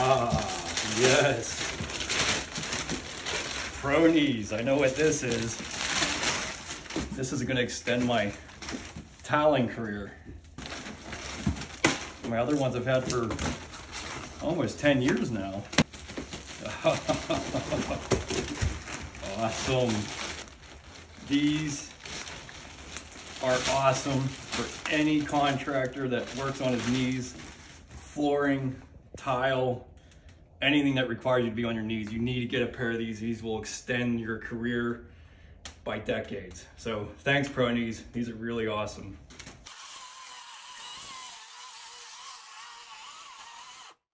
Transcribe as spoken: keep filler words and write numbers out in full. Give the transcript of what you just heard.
Ah, yes. Proknees, I know what this is. This is gonna extend my toweling career. My other ones I've had for almost ten years now. Awesome. These are awesome for any contractor that works on his knees. Flooring, tile, anything that requires you to be on your knees. You need to get a pair of these. These will extend your career by decades. So thanks, Proknees. These are really awesome.